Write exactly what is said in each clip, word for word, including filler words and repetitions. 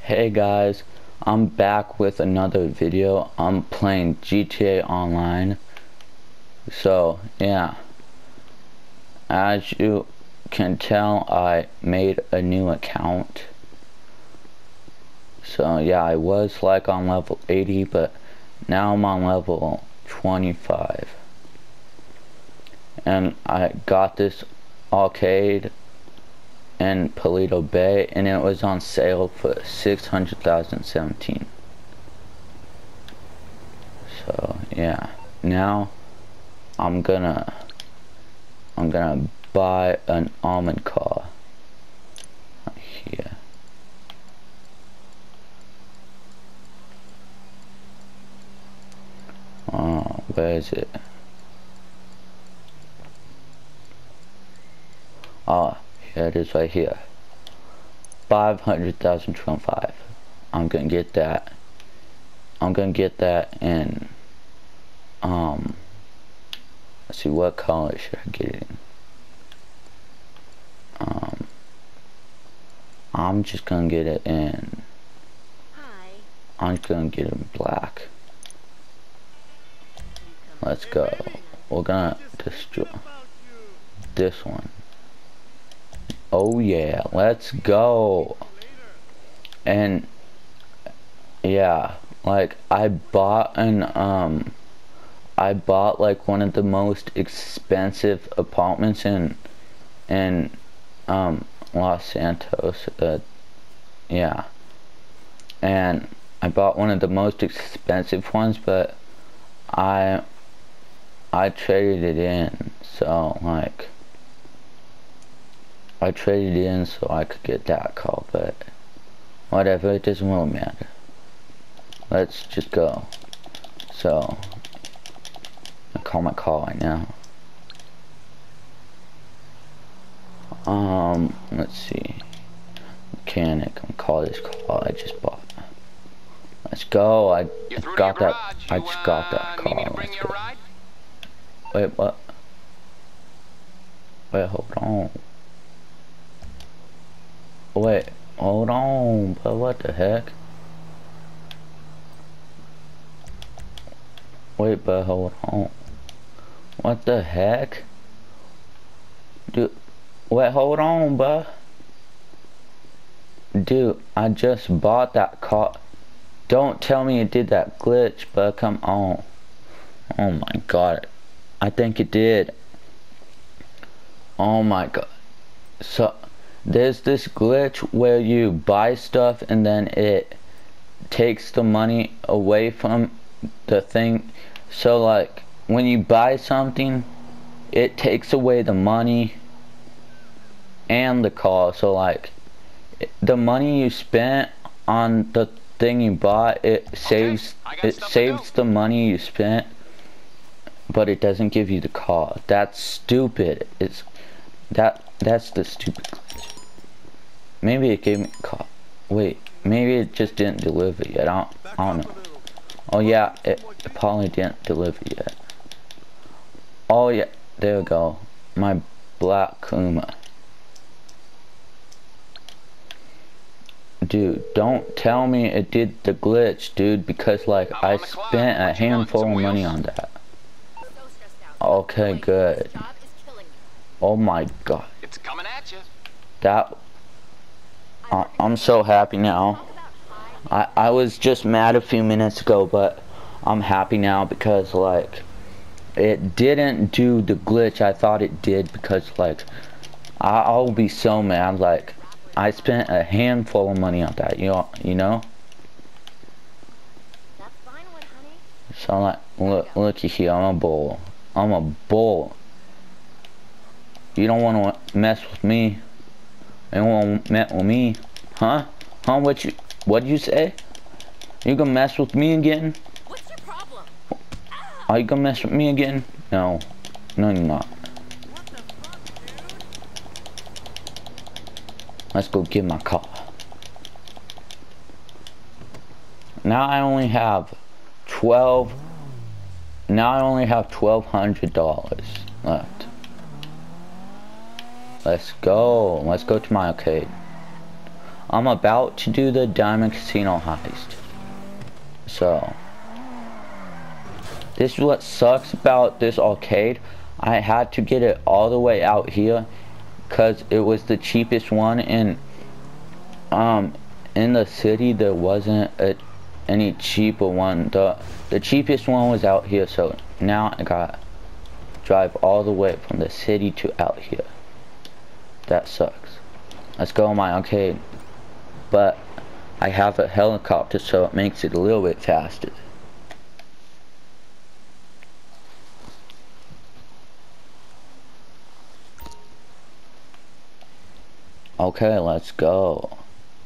Hey guys, I'm back with another video. I'm playing G T A Online. So yeah, as you can tell, I made a new account. So yeah, I was like on level eighty, but now I'm on level twenty-five. And I got this arcade in Paleto Bay, and it was on sale for six hundred thousand seventeen. So yeah, now I'm gonna I'm gonna buy an almond car right here. Oh, where is it? Oh, here it is right here. five hundred thousand twenty-five. I'm gonna get that. I'm gonna get that in, um, let's see, what color should I get it in? Um, I'm just gonna get it in, Hi. I'm just gonna get it in black. Let's go. We're gonna destroy this one. Oh yeah, let's go. And yeah, like I bought an um I bought like one of the most expensive apartments in in um Los Santos. Uh, yeah. And I bought one of the most expensive ones, but I I traded it in. So like I traded it in so I could get that car, but whatever, it doesn't really matter. Let's just go. So I call my car right now. Um, let's see. Mechanic, I'm call this car I just bought. Let's go. I got that. I just got that car. Let's go. Wait, what? Wait, hold on. Wait, hold on, but what the heck? Wait, but hold on. What the heck? Dude, wait, hold on, bruh. Dude, I just bought that car. Don't tell me it did that glitch, but come on. Oh my god. I think it did. Oh my god. So there's this glitch where you buy stuff and then it takes the money away from the thing. So like when you buy something, it takes away the money and the car. So like the money you spent on the thing you bought, it saves it saves the money you spent, but it doesn't give you the car. That's stupid. It's that that's the stupid glitch. Maybe it gave me a car. Wait, maybe it just didn't deliver yet. I don't, I don't know. Oh yeah, it, it probably didn't deliver yet. Oh yeah, there we go. My black Kuma. Dude, don't tell me it did the glitch, dude, because like I spent a handful of money on that. Okay, good. Oh my god. It's coming at you. That uh, I'm so happy now. I I was just mad a few minutes ago, but I'm happy now because like it didn't do the glitch I thought it did, because like I, I'll be so mad. Like I spent a handful of money on that, you know, you know. So like, look, looky here, I'm a bull. I'm a bull. You don't want to mess with me. You don't want to mess with me, huh? Huh? What you? What you say? You gonna mess with me again? What's your problem? Are you gonna mess with me again? No, no, you're not. What the fuck, dude? Let's go get my car. Now I only have twelve. Now I only have twelve hundred dollars left. Let's go. Let's go to my arcade. I'm about to do the Diamond Casino heist. So, this is what sucks about this arcade. I had to get it all the way out here because it was the cheapest one, and um in the city there wasn't a, any cheaper one. The the cheapest one was out here, so now I got drive all the way from the city to out here. That sucks. Let's go in my arcade. But I have a helicopter, so it makes it a little bit faster. Okay, let's go.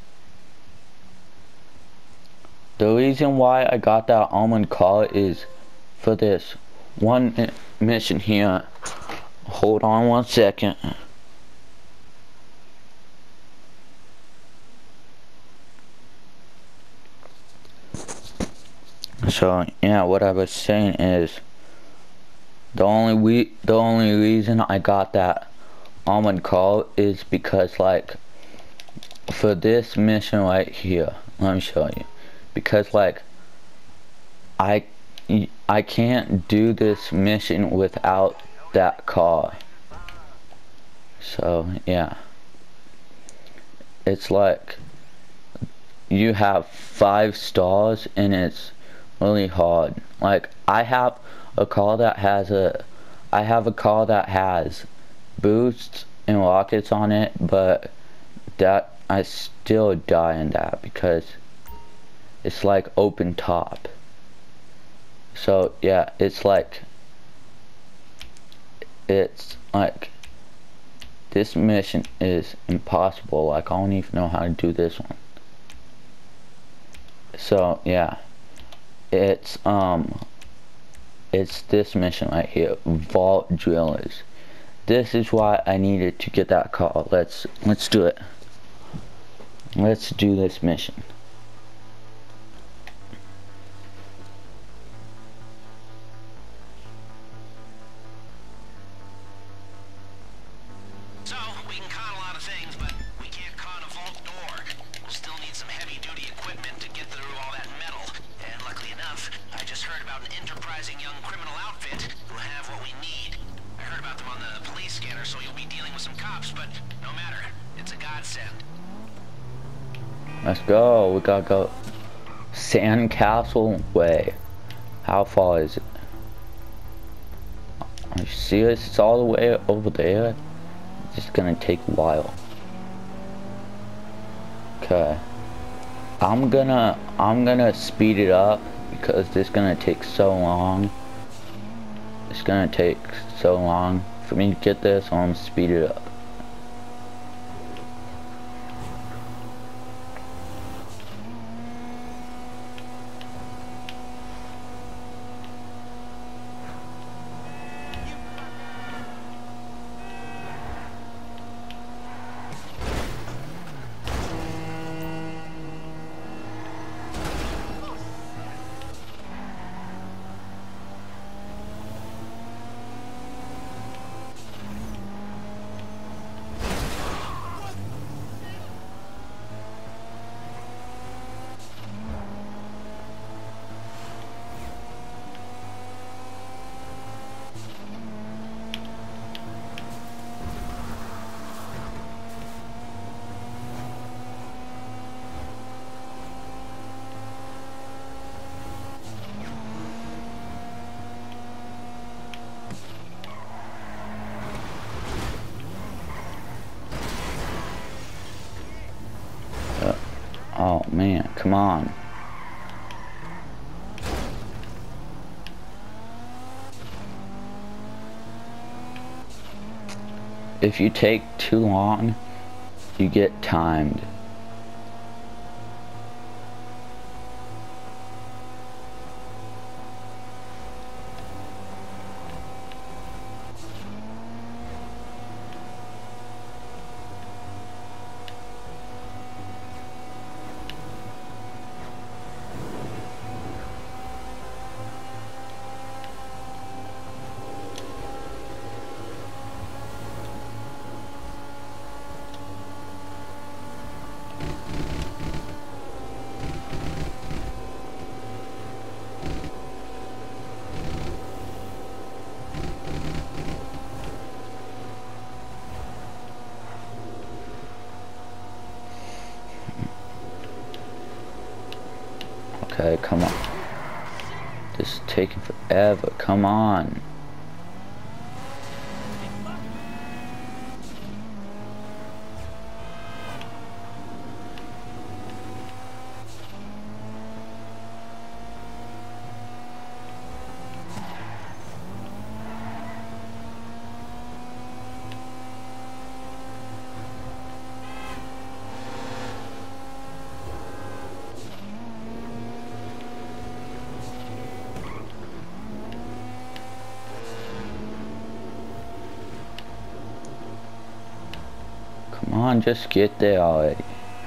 The reason why I got that almond car is for this one mission here. Hold on one second. So yeah, what I was saying is the only we the only reason I got that almond car is because, like, for this mission right here, let me show you. Because, like, I I can't do this mission without that car. So yeah, it's like you have five stars and it's really hard. Like, I have a car that has a I have a car that has boosts and rockets on it, but that I still die in that because it's like open top. So yeah, it's like it's like this mission is impossible. Like, I don't even know how to do this one. So yeah, it's um it's this mission right here, Vault Drillers. This is why I needed to get that car. Let's let's do it. Let's do this mission. So, we can con a lot of things, but we can't con a vault door. We'll still need some heavy-duty equipment to get through all that metal. And luckily enough, I just heard about an enterprising young criminal outfit who have what we need. I heard about them on the police scanner, so you'll be dealing with some cops, but no matter. It's a godsend. Let's go. We gotta go Sandcastle Way. How far is it? Are you serious? It's all the way over there? It's just gonna take a while. Okay. I'm gonna I'm gonna speed it up because this is gonna take so long. It's gonna take so long for me to get this, so I'm gonna speed it up. Oh man, come on. If you take too long, you get timed. Okay, come on. This is taking forever. Come on. Come on, just get there already.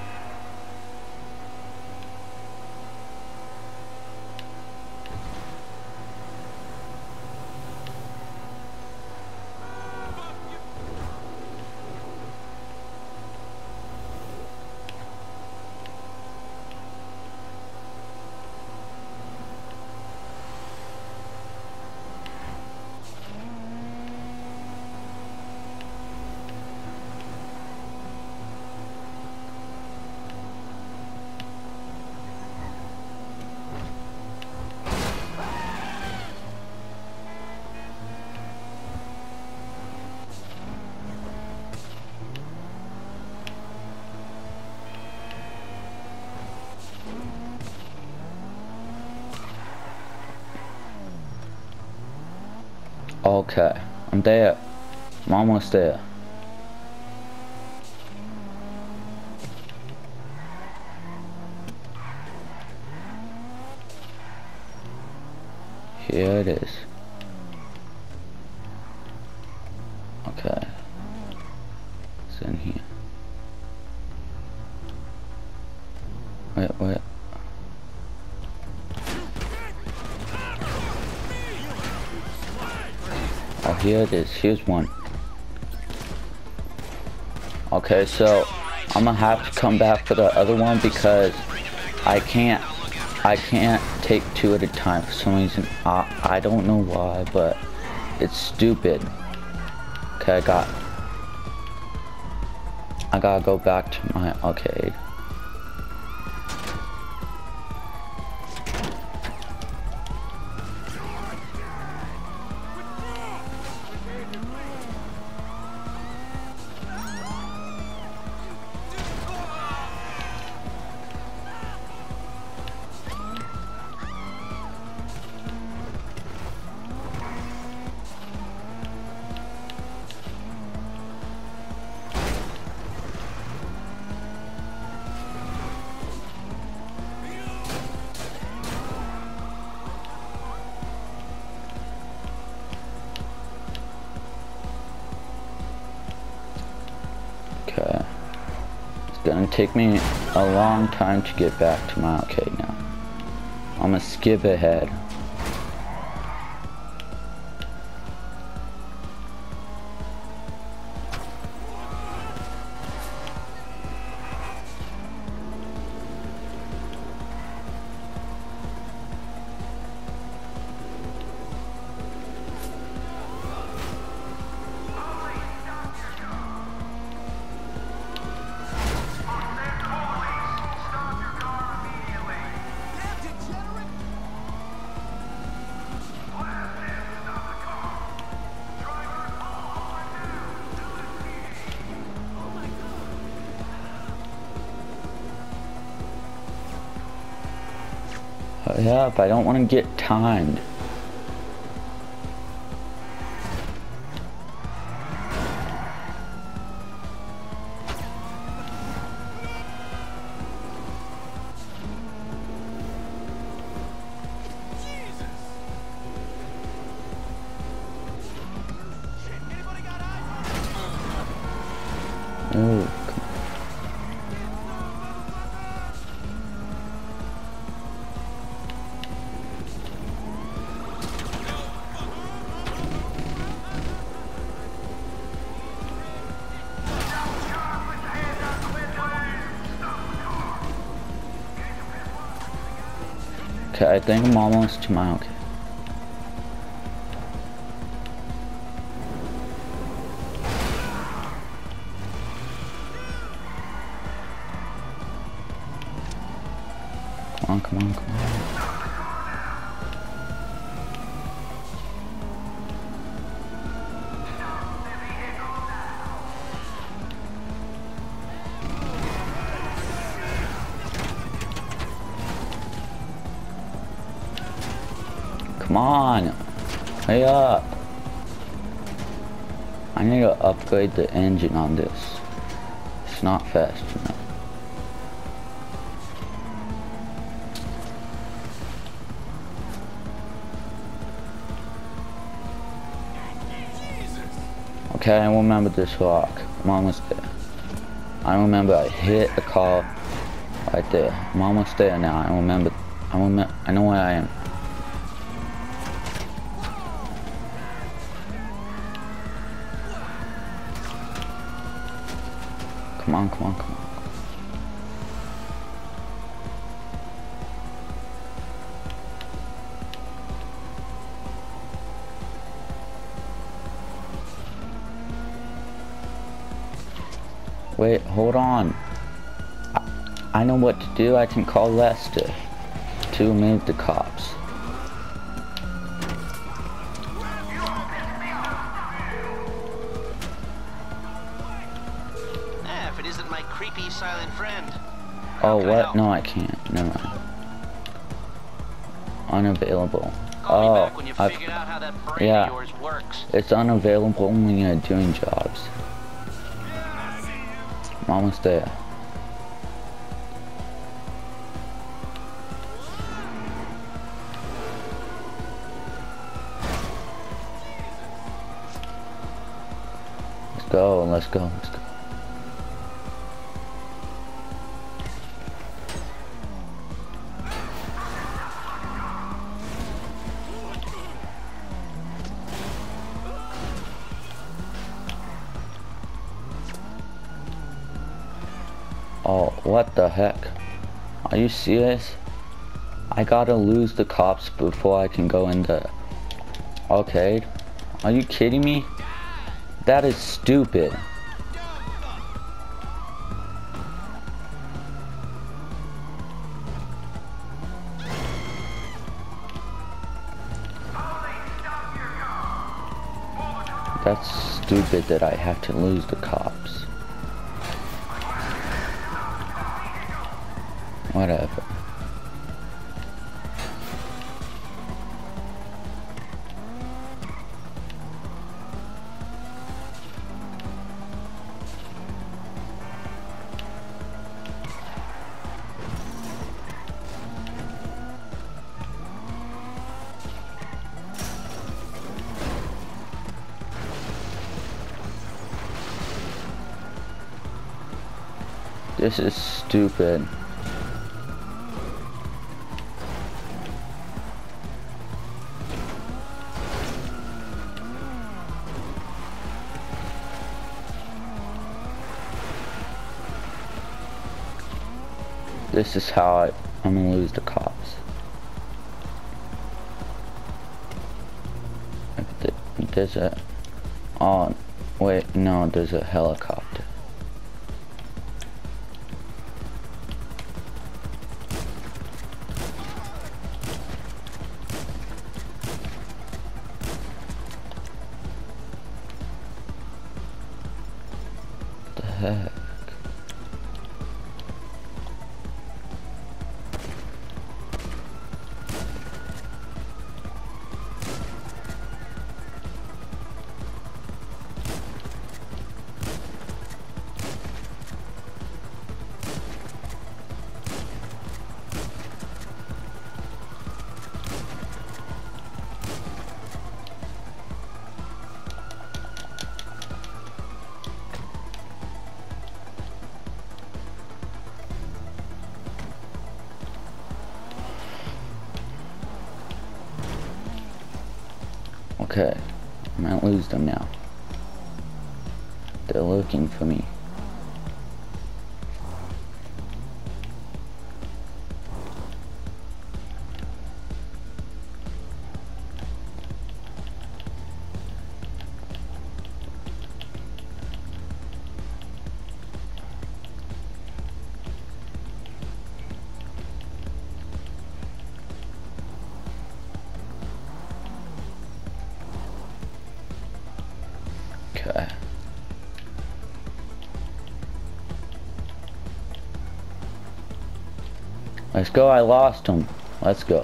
Okay, I'm there. I'm almost there. Here it is. Okay. It's in here. Wait, wait. Oh, here it is. Here's one. Okay, so I'm gonna have to come back for the other one because I can't I can't take two at a time for some reason. I, I don't know why, but it's stupid. Okay, I got I gotta go back to my okay. Okay. It's gonna take me a long time to get back to my arcade now. I'm gonna skip ahead. Hurry up, I don't want to get timed. Oh, okay, I think I'm almost to my okay. Come on, come on, come on. Come on, hurry up. I need to upgrade the engine on this. It's not fast enough. Okay, I remember this rock. I'm almost there. I remember I hit the car right there. I'm almost there now. I remember. I remember. I know where I am. Come on, come on, come on. Wait, hold on. I, I know what to do. I can call Lester to remove the cops. Ah, if it isn't my creepy silent friend. Oh, Can I what? help? No, I can't. Never mind. Unavailable. Call me Oh, back when you've I've, figured out how that brain yeah. of yours works. It's unavailable when you're doing jobs. I'm almost there. Let's go, let's go, let's go. Oh, what the heck? Are you serious? I gotta lose the cops before I can go in the arcade? Are you kidding me? That is stupid. That's stupid that I have to lose the cops. Whatever. This is stupid. This is how I, I'm gonna lose the cops. There's a... Oh, wait, no, there's a helicopter. What the heck? Okay, I might lose them now. They're looking for me. Let's go, I lost him. Let's go.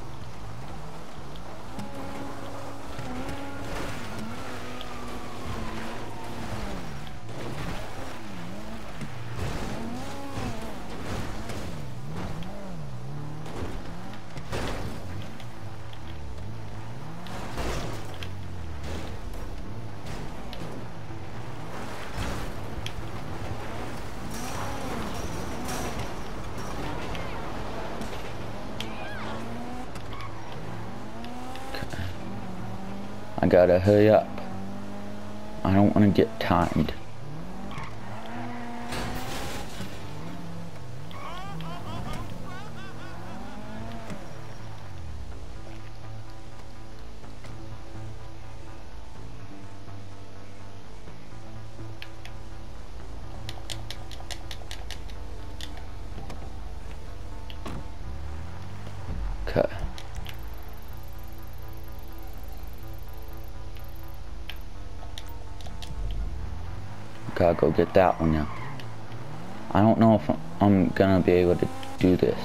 I gotta hurry up. I don't want to get timed. Okay. Gotta go get that one now. I don't know if I'm gonna be able to do this.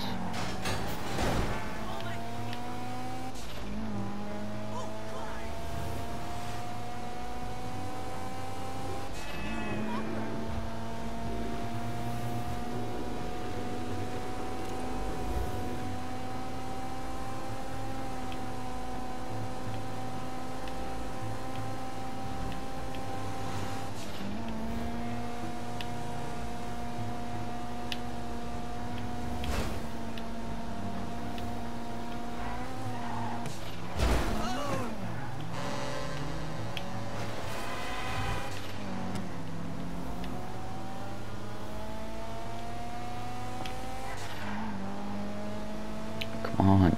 Come on.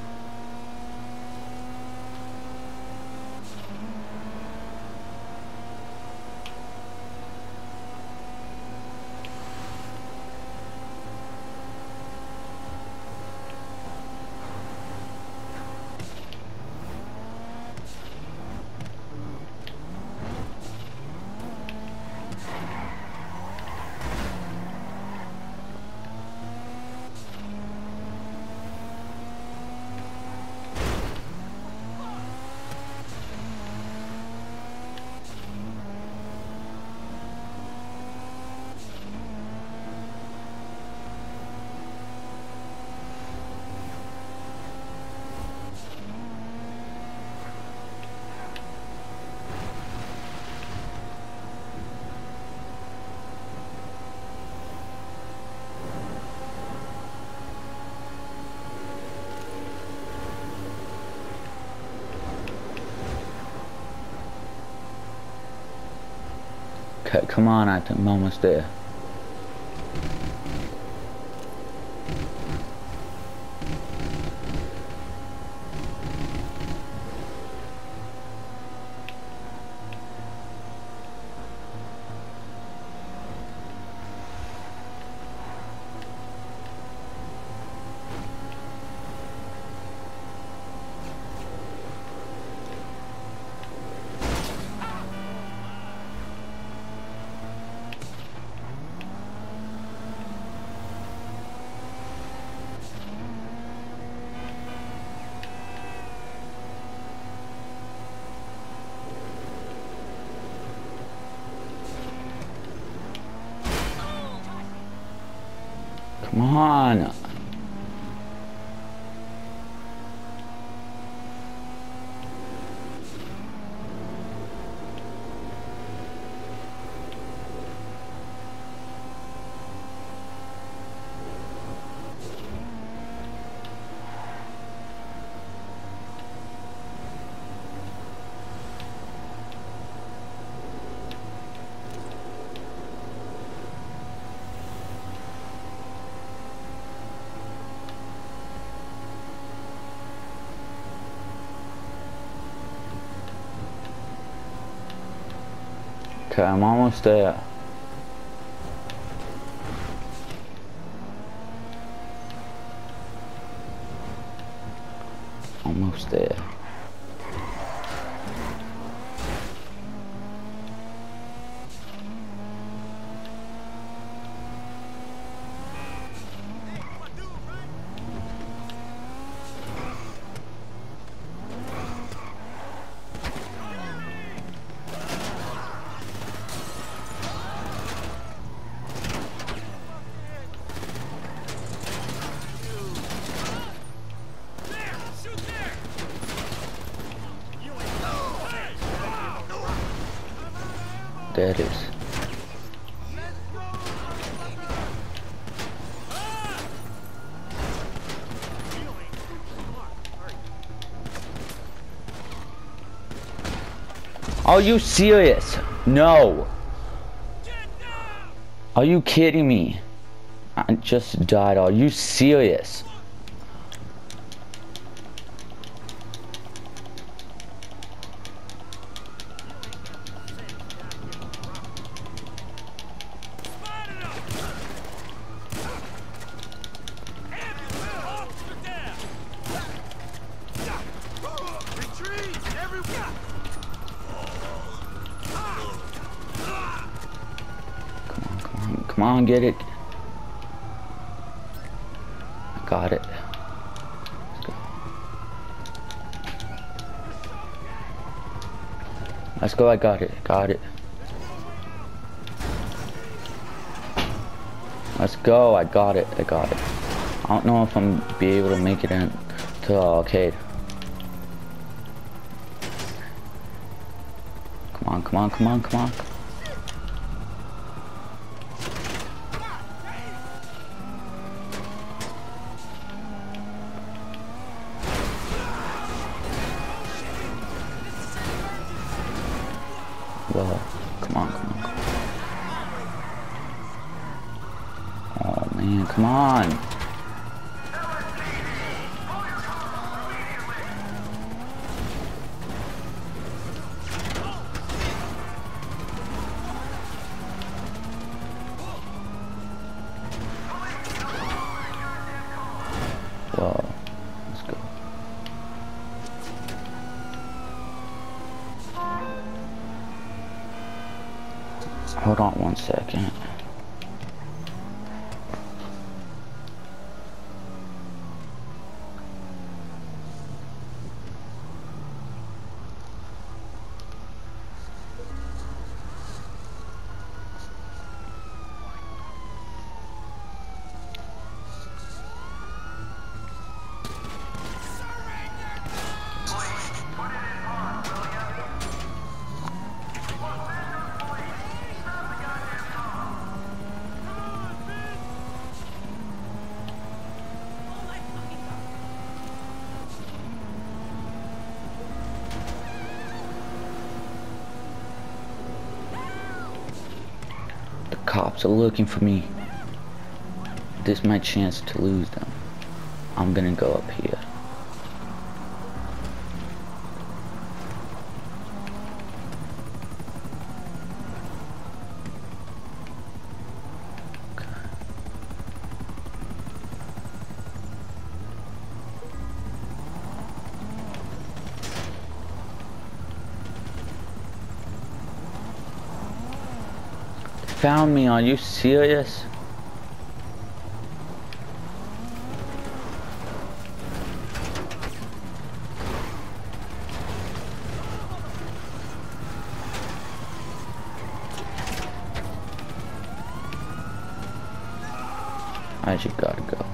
Okay, come on, I think I'm almost there. Come on. Okay, I'm almost there. Almost there. There it is. Are you serious? No. Are you kidding me? I just died. Are you serious? Come on, get it. I got it. Let's go. Let's go, I got it. Got it. Let's go, I got it. I got it. I don't know if I'm be able to make it in to the arcade. Come on, come on, come on, come on. Whoa, come on, come on. Oh man, come on. Whoa, let's go. Hold on one second. Cops are looking for me. This is my chance to lose them. I'm gonna go up here. Found me, are you serious? I just gotta go.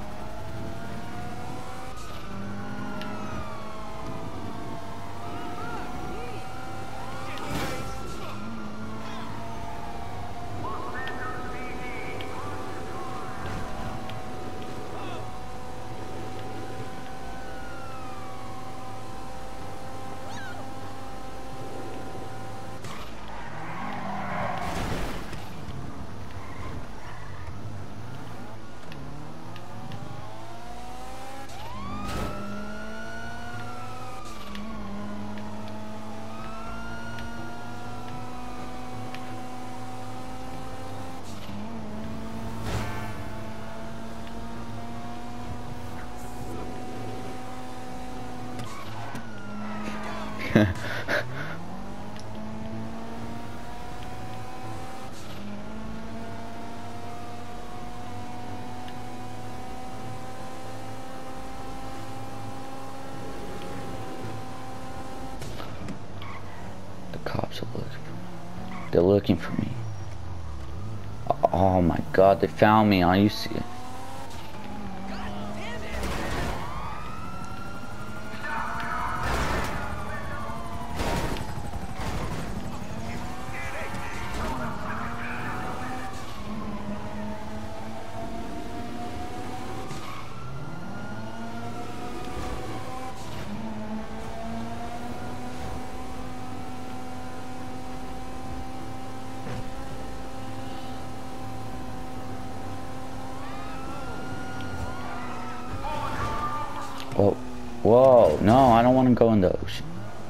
The cops are looking for me. They're looking for me. Oh my god, they found me. Are you serious? Oh, whoa, no, I don't want to go in the ocean.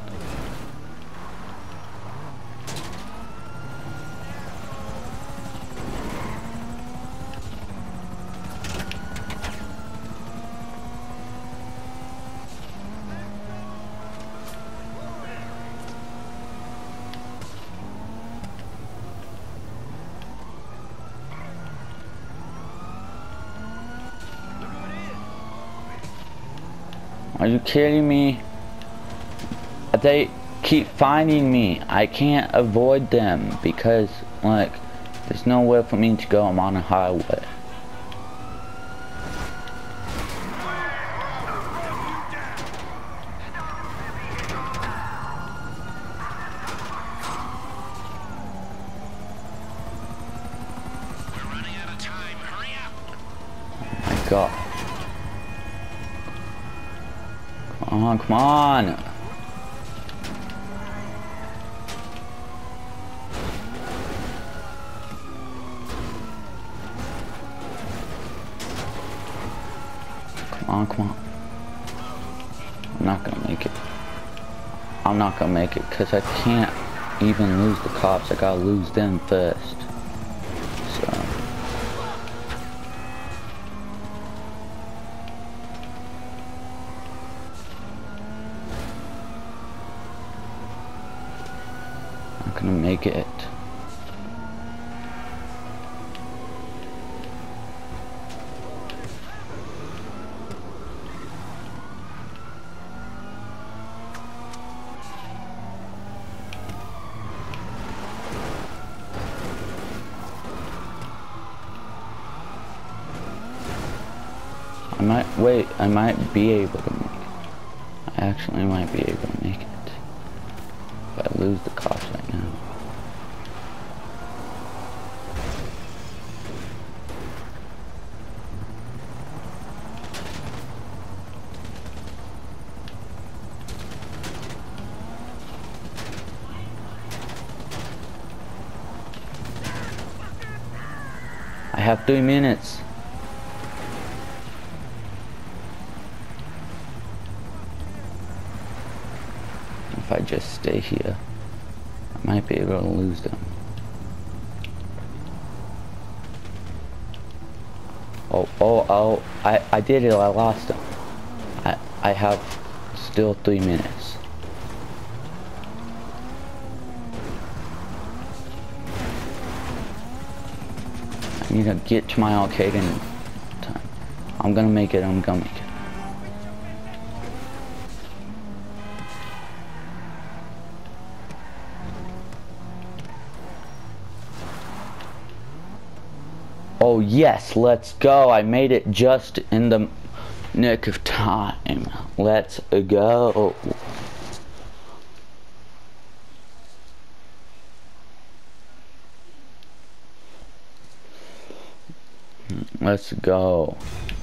Are you kidding me? They keep finding me. I can't avoid them because, like, there's nowhere for me to go. I'm on a highway. We're running out of time. Hurry up! Oh my God. Come on, come on. Come on, come on. I'm not gonna make it. I'm not gonna make it because I can't even lose the cops. I gotta lose them first. So. Not gonna make it. I might, wait, I might be able to make it. I actually might be able to make it. If I lose the cops right now. I have three minutes. If I just stay here, I might be able to lose them. Oh, oh, oh, I, I did it, I lost them. I, I have still three minutes. I need to get to my arcade in time. I'm gonna make it, I'm gonna make it. Oh yes, let's go. I made it just in the nick of time. Let's go. Let's go.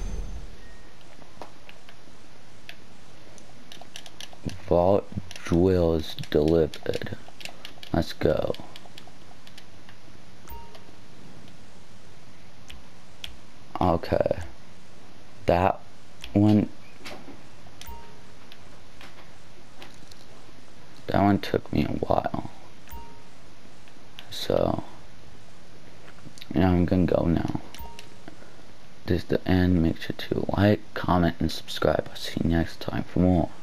Vault drills delivered. Let's go. Okay, that one, that one took me a while, so, yeah, I'm gonna go now. This is the end. Make sure to like, comment, and subscribe. I'll see you next time for more.